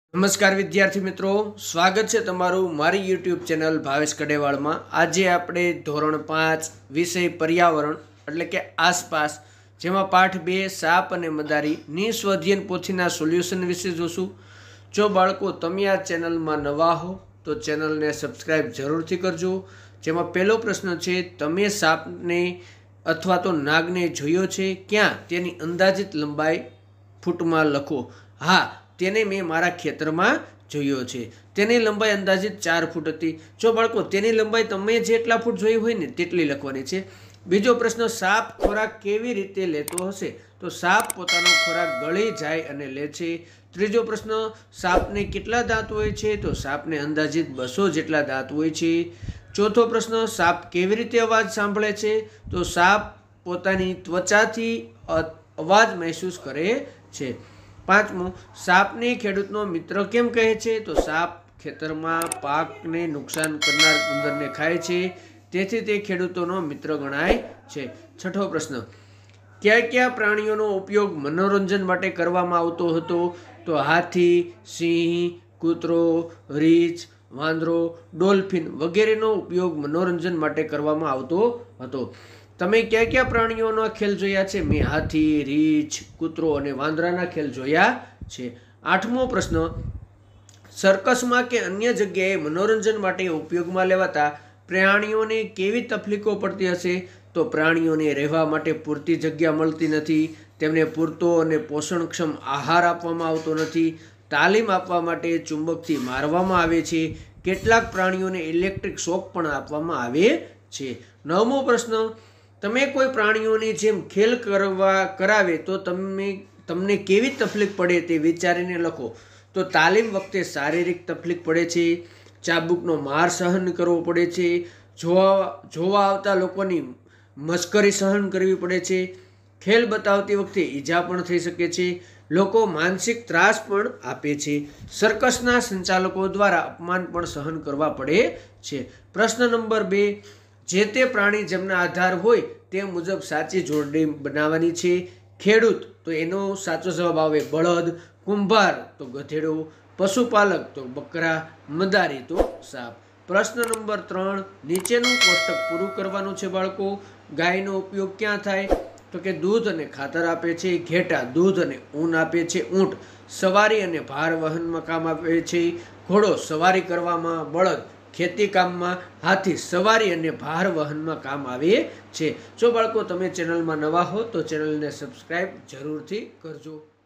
નમસ્કાર વિદ્યાર્થી મિત્રો, સ્વાગત છે તમારું મારી યુટ્યુબ ચેનલ ભાવેશ કડેવાળમાં। આજે આપણે ધોરણ 5 વિષય પર્યાવરણ એટલે કે આસપાસ, જેમાં પાઠ 2 સાપ અને મદારીની સ્વઅધ્યયન પોથીના સોલ્યુશન વિશે જોશું। જો બાળકો તમે આ ચેનલમાં નવા હો તો ચેનલને સબસ્ક્રાઈબ જરૂરથી કરજો। જેમાં પહેલો પ્રશ્ન છે, તમે સાપને અથવા તો નાગને જોયો છે ક્યાં? તેની અંદાજિત લંબાઈ ફૂટમાં લખો। હા, તેને મેં મારા ખેતરમાં જોયો છે। તેની લંબાઈ અંદાજિત 4 ફૂટ હતી। જો બાળકો તેની લંબાઈ તમે જેટલા ફૂટ જોઈ હોય ને તેટલી લખવાની છે। બીજો પ્રશ્ન, સાપ ખોરાક કેવી રીતે લેતો હશે? તો સાપ પોતાનો ખોરાક ગળી જાય અને લે છે। ત્રીજો પ્રશ્ન, સાપને કેટલા દાંત હોય છે? તો સાપને અંદાજિત 200 જેટલા દાંત હોય છે। ચોથો પ્રશ્ન, સાપ કેવી રીતે અવાજ સાંભળે છે? તો સાપ પોતાની ત્વચાથી અવાજ મહેસૂસ કરે છે। પાંચમું, સાપને ખેડૂતનો મિત્ર કેમ કહે છે? તો સાપ ખેતરમાં પાકને નુકસાન કરનાર ઉંદરને ખાય છે, તેથી તે ખેડૂતોનો મિત્ર ગણાય છે। છઠ્ઠો પ્રશ્ન, કયા કયા પ્રાણીઓનો ઉપયોગ મનોરંજન માટે કરવામાં આવતો હતો? તો હાથી, સિંહ, કૂતરો, રીંછ, વાંદરો, ડોલ્ફિન વગેરેનો ઉપયોગ મનોરંજન માટે કરવામાં આવતો હતો। તમે કયા કયા પ્રાણીઓના ખેલ જોયા છે? મેં હાથી, રીંછ, કૂતરો અને વાંદરાના ખેલ જોયા છે। આઠમો પ્રશ્ન, સર્કસમાં કે અન્ય જગ્યાએ મનોરંજન માટે ઉપયોગમાં લેવાતા પ્રાણીઓને કેવી તકલીફો પડતી હશે? તો પ્રાણીઓને રહેવા માટે પૂરતી જગ્યા મળતી નથી, તેમને પૂરતો અને પોષણક્ષમ આહાર આપવામાં આવતો નથી, તાલીમ આપવા માટે ચુંબકથી મારવામાં આવે છે, કેટલાક પ્રાણીઓને ઇલેક્ટ્રિક શોક પણ આપવામાં આવે છે। નવમો પ્રશ્ન, તમે કોઈ પ્રાણીઓની જેમ ખેલ કરાવે તો તમને કેવી તકલીફ પડે તે વિચારીને લખો। તો તાલીમ વખતે શારીરિક તકલીફ પડે છે, ચાબુકનો માર સહન કરવો પડે છે, જોવા આવતા લોકોની મશ્કરી સહન કરવી પડે છે, ખેલ બતાવતી વખતે ઈજા પણ થઈ શકે છે, લોકો માનસિક ત્રાસ પણ આપે છે, સર્કસના સંચાલકો દ્વારા અપમાન પણ સહન કરવા પડે છે। પ્રશ્ન નંબર 2, જે તે પ્રાણી જેમના આધાર હોય તે મુજબ સાચી જોડણી બનાવવાની છે। ખેડૂત તો એનો સાચો જવાબ આવે બળદ, કુંભાર તો ગધેડો, પશુપાલક તો બકરા, મદારી તો સાપ। પ્રશ્ન નંબર 3, નીચેનું કોષ્ટક પૂરું કરવાનું છે બાળકો। ગાયનો ઉપયોગ ક્યાં થાય? તો કે દૂધ અને ખાતર આપે છે, ઘેટા દૂધ અને ઊન આપે છે, ઊંટ સવારી અને ભાર વહનમાં કામ આપે છે, ઘોડો સવારી કરવામાં, બળદ ખેતી કામમાં, હાથી સવારી અને ભાર વહનમાં કામ આવે છે। જો બાળકો તમે ચેનલમાં નવા હો તો ચેનલને સબસ્ક્રાઈબ જરૂરથી કરજો।